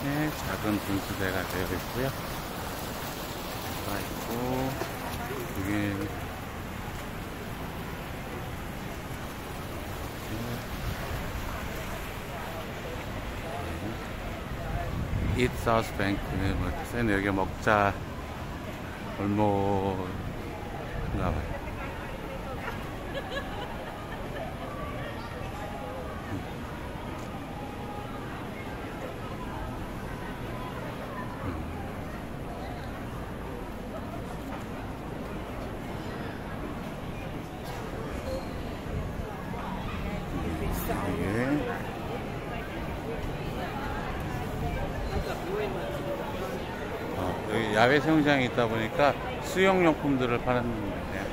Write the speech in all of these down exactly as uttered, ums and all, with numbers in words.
이렇게 작은 분수대가 되어 있고요. 가 있고, 여기 Eat South Bank는 뭐 뜻은 여기 먹자 골목인가 봐요. 이게 어, 여기 야외 수영장이 있다 보니까 수영용품들을 파는 데요.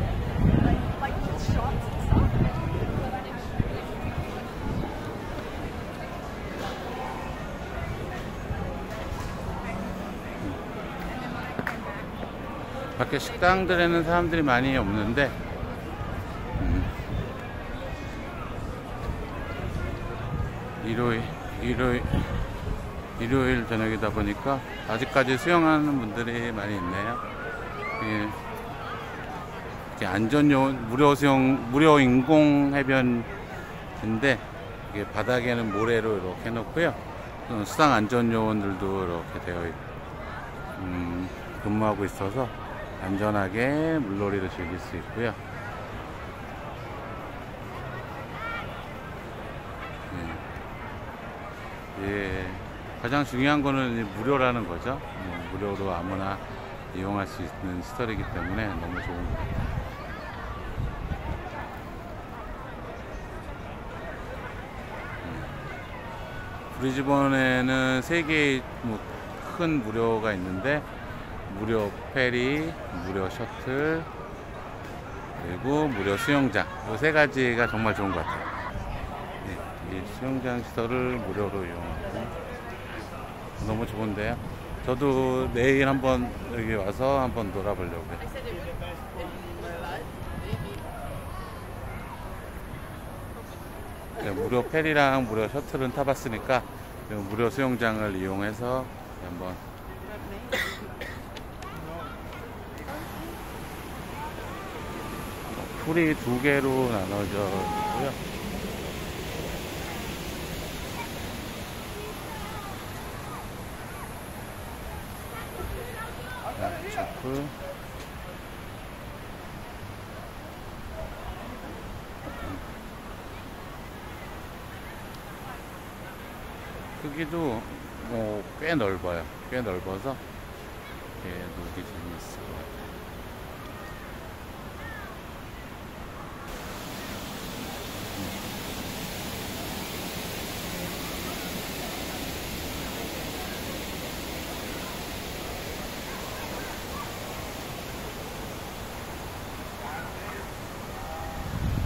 밖에 식당들에는 사람들이 많이 없는데 음. 일요일, 일요일, 일요일 저녁이다 보니까 아직까지 수영하는 분들이 많이 있네요. 예. 이게 안전요원, 무료 수영, 무료 인공 해변인데 이게 바닥에는 모래로 이렇게 해놓고요. 수상 안전요원들도 이렇게 되어 있고 음, 근무하고 있어서 안전하게 물놀이를 즐길 수 있고요. 예. 예. 가장 중요한 거는 무료라는 거죠. 뭐 무료로 아무나 이용할 수 있는 시설이기 때문에 너무 좋은 것 같아요. 브리즈번에는 세 개의 뭐 큰 무료가 있는데 무료 페리, 무료 셔틀, 그리고 무료 수영장, 이 세 가지가 정말 좋은 것 같아요. 네, 이 수영장 시설을 무료로 이용하고 너무 좋은데요. 저도 내일 한번 여기 와서 한번 놀아보려고요. 네, 무료 페리랑 무료 셔틀은 타봤으니까 무료 수영장을 이용해서 한번 풀이 두 개로 나눠져 있고요. 풀 크기도 뭐 꽤 넓어요. 꽤 넓어서 이렇게 놀기 재밌을 것 같아요.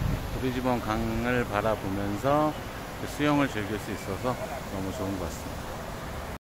브리즈번 강을 바라보면서 수영을 즐길 수 있어서 너무 좋은 것 같습니다.